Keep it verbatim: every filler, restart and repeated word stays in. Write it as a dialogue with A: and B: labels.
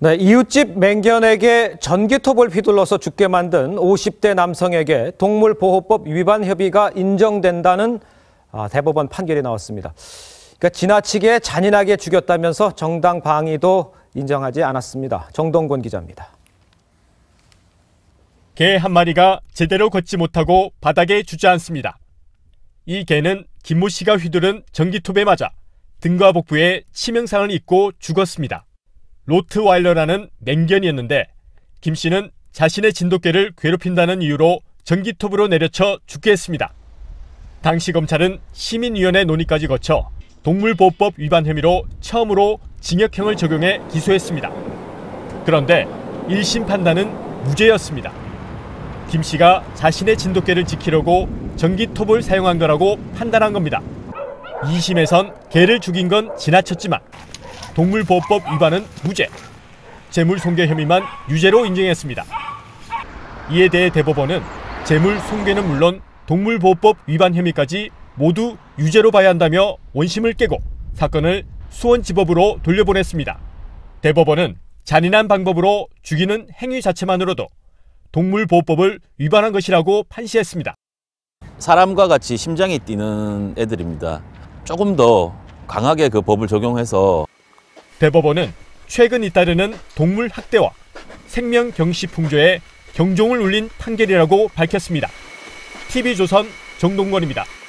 A: 네, 이웃집 맹견에게 전기톱을 휘둘러서 죽게 만든 오십 대 남성에게 동물보호법 위반 혐의가 인정된다는 대법원 판결이 나왔습니다. 그러니까 지나치게 잔인하게 죽였다면서 정당 방위도 인정하지 않았습니다. 정동권 기자입니다.
B: 개 한 마리가 제대로 걷지 못하고 바닥에 주저앉습니다. 이 개는 김모 씨가 휘두른 전기톱에 맞아 등과 복부에 치명상을 입고 죽었습니다. 로트와일러라는 맹견이었는데 김 씨는 자신의 진돗개를 괴롭힌다는 이유로 전기톱으로 내려쳐 죽게 했습니다. 당시 검찰은 시민위원회 논의까지 거쳐 동물보호법 위반 혐의로 처음으로 징역형을 적용해 기소했습니다. 그런데 일 심 판단은 무죄였습니다. 김 씨가 자신의 진돗개를 지키려고 전기톱을 사용한 거라고 판단한 겁니다. 이 심에선 개를 죽인 건 지나쳤지만 동물보호법 위반은 무죄, 재물손괴 혐의만 유죄로 인정했습니다. 이에 대해 대법원은 재물손괴는 물론 동물보호법 위반 혐의까지 모두 유죄로 봐야 한다며 원심을 깨고 사건을 수원지법으로 돌려보냈습니다. 대법원은 잔인한 방법으로 죽이는 행위 자체만으로도 동물보호법을 위반한 것이라고 판시했습니다.
C: 사람과 같이 심장이 뛰는 애들입니다. 조금 더 강하게 그 법을 적용해서
B: 대법원은 최근 잇따르는 동물 학대와 생명 경시 풍조에 경종을 울린 판결이라고 밝혔습니다. 티비조선 정동권입니다.